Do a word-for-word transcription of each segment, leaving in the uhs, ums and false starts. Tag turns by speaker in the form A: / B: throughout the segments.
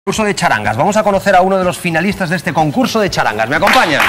A: Concurso de charangas. Vamos a conocer a uno de los finalistas de este concurso de charangas. ¿Me acompañan?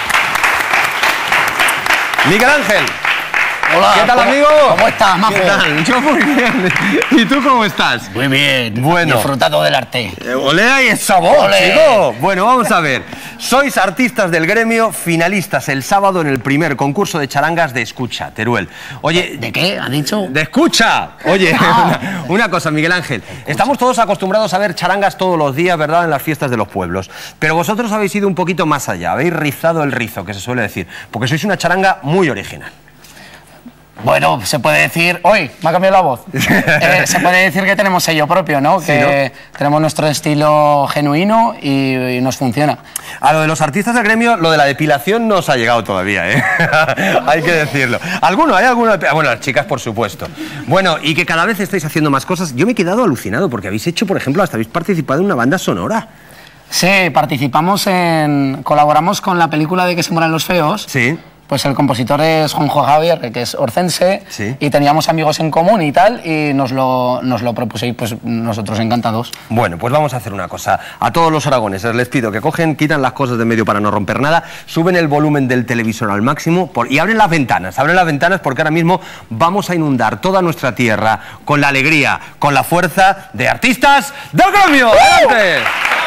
A: Miguel Ángel.
B: Hola.
A: ¿Qué tal, amigo?
B: ¿Cómo estás, Majo?
A: ¿Qué tal? Yo muy bien. ¿Y tú cómo estás?
B: Muy bien.
A: Bueno.
B: Disfrutando del arte.
A: Eh, olé y el sabor,
B: Olé.
A: chico. Bueno, vamos a ver. Sois artistas del gremio, finalistas el sábado en el primer concurso de charangas de Escucha, Teruel. Oye...
B: ¿De qué? ¿Ha dicho?
A: ¡De escucha! Oye,
B: Ah.
A: una, una cosa, Miguel Ángel. Estamos todos acostumbrados a ver charangas todos los días, ¿verdad?, en las fiestas de los pueblos. Pero vosotros habéis ido un poquito más allá, habéis rizado el rizo, que se suele decir, porque sois una charanga muy original.
B: Bueno, se puede decir... ¡Uy! Me ha cambiado la voz. Eh, se puede decir que tenemos sello propio, ¿no?
A: Sí,
B: que
A: ¿no?
B: tenemos nuestro estilo genuino y, y nos funciona.
A: A lo de los artistas del gremio, lo de la depilación no os ha llegado todavía, ¿eh? Hay que decirlo. ¿Alguno? ¿Hay alguno? Bueno, las chicas, por supuesto. Bueno, y que cada vez estáis haciendo más cosas. Yo me he quedado alucinado porque habéis hecho, por ejemplo, hasta habéis participado en una banda sonora.
B: Sí, participamos en... Colaboramos con la película de Que se mueran los feos.
A: Sí.
B: Pues el compositor es Juanjo Javier, que es orcense,
A: Sí.
B: y teníamos amigos en común y tal, y nos lo, nos lo propuséis, pues nosotros encantados.
A: Bueno, pues vamos a hacer una cosa. A todos los aragoneses les pido que cogen, quitan las cosas de medio para no romper nada, suben el volumen del televisor al máximo por, y abren las ventanas. Abren las ventanas porque ahora mismo vamos a inundar toda nuestra tierra con la alegría, con la fuerza de artistas del gremio. ¡Adelante!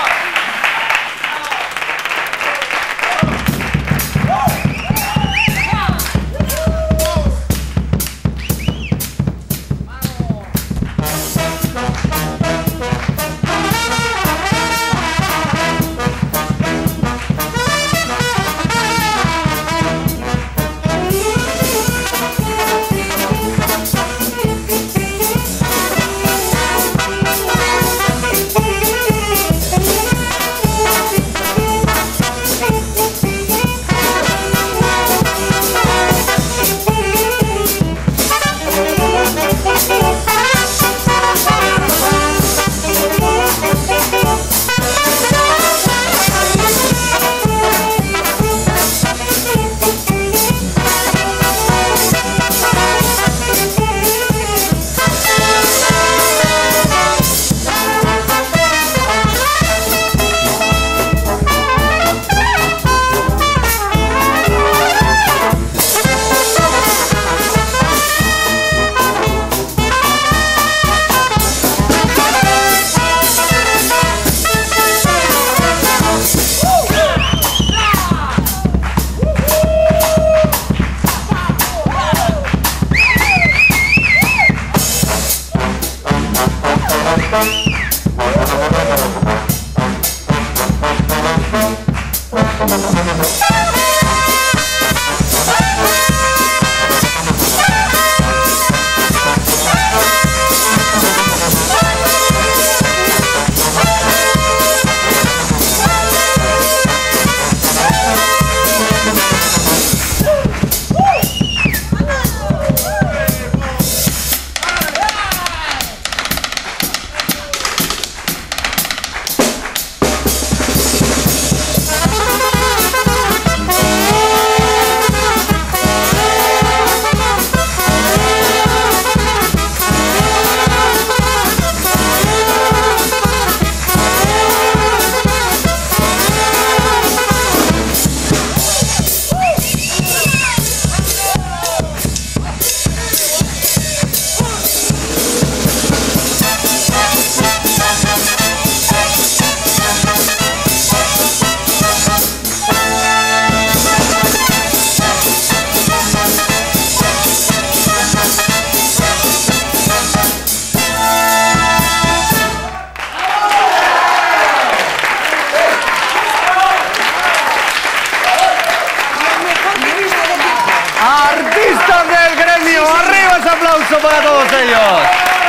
A: ¡Artistas del gremio! ¡Arriba ese aplauso para todos ellos!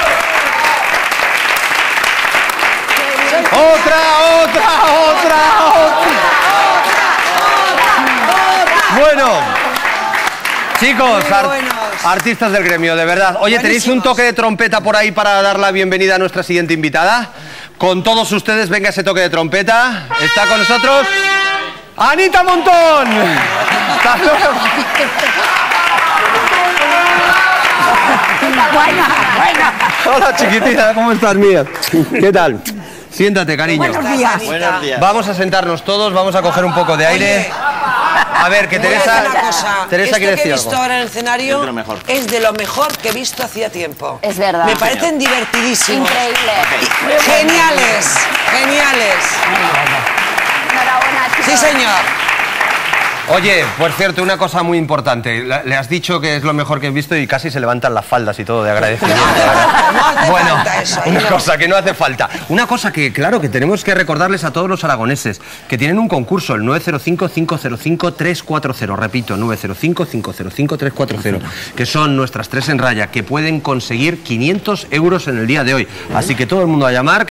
A: ¡Otra, otra, otra, otra! Bueno, chicos, ar artistas del gremio, de verdad. Oye, ¿tenéis un toque de trompeta por ahí para dar la bienvenida a nuestra siguiente invitada? Con todos ustedes, venga ese toque de trompeta. ¿Está con nosotros? ¡Anita Montón! ¡Hasta luego!
C: Buena, buena.
A: Hola, chiquitita, ¿cómo estás, mía? ¿Qué tal? Siéntate, cariño.
C: Buenos días.
D: Buenos días.
A: Vamos a sentarnos todos, vamos a coger un poco de aire. A ver, que
C: Voy a
A: Teresa...
C: decir una cosa.
A: Teresa quiere
C: Esto que
A: decir
C: he visto
A: algo.
C: ahora en el escenario
D: Es de lo mejor.
C: es de lo mejor que he visto hacía tiempo.
E: Es verdad.
C: Me parecen divertidísimos.
E: Increíble.
C: Geniales, geniales.
E: Enhorabuena, chicos.
C: Sí, señor.
A: Oye, por cierto, una cosa muy importante. La- Le has dicho que es lo mejor que he visto y casi se levantan las faldas y todo de agradecimiento. ¿verdad?
C: No hace
A: Bueno,
C: falta eso, ahí
A: una
C: no.
A: cosa que no hace falta. Una cosa que, claro, que tenemos que recordarles a todos los aragoneses, que tienen un concurso, el nueve cero cinco, cinco cero cinco, tres cuatro cero. Repito, nueve cero cinco, cinco cero cinco, tres cuatro cero. Que son nuestras tres en raya, que pueden conseguir quinientos euros en el día de hoy. Así que todo el mundo a llamar.